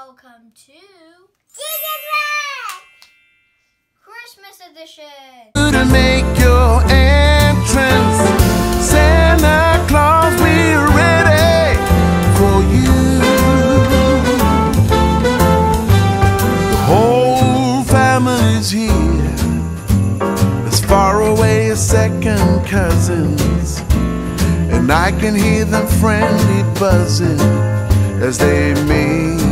welcome to Christmas edition. To make your entrance, Santa Claus, we're ready for you. The whole family's here, as far away as second cousins, and I can hear them friendly buzzing as they make